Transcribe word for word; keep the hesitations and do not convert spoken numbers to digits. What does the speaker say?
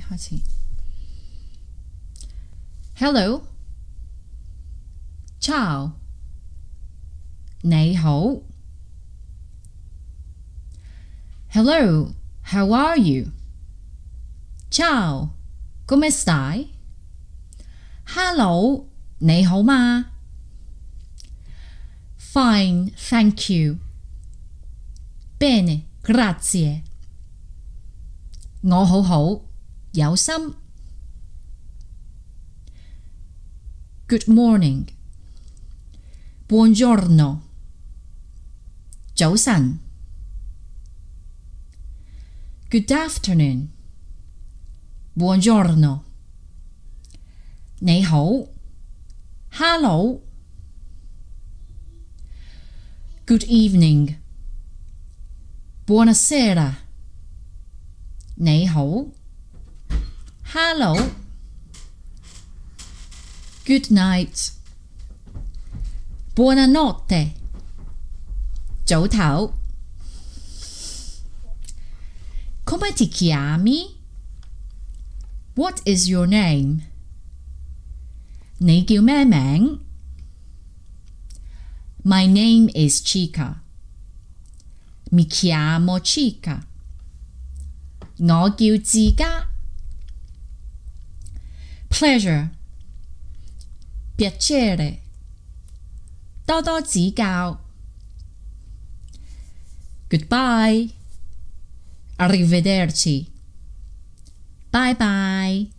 開始。Hello， Ciao， 你好。Hello, how are you? Ciao, come stai? Hello, 你好嗎？ Fine, thank you. Bene, grazie. 我好好，有心。Good morning. Buongiorno. 早晨。Good afternoon. Buongiorno. 你好。Hello. Good evening. Buonasera. 你好。Hello. Good night. Buonanotte. 早唞。Come ti chiami? What is your name? 你叫咩名？ My name is Chica. Mi chiamo Chica. 我叫自家。Pleasure. Piacere. 多多指教。Goodbye. Arrivederci. Bye bye.